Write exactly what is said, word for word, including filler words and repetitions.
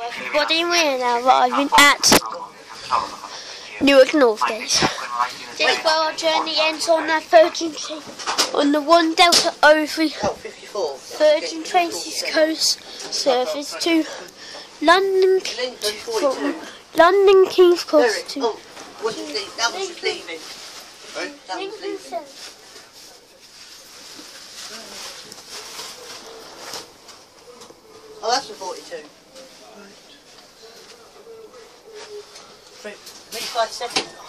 Everybody, we're now arriving at Newark, Northgate. This is where our journey ends on that Virgin train, on the one Delta oh three Virgin Trains East Coast service to London, from London King's Cross to that was just leaving. Lincoln Centre. Oh, that's the forty-two. Right. twenty-five seconds.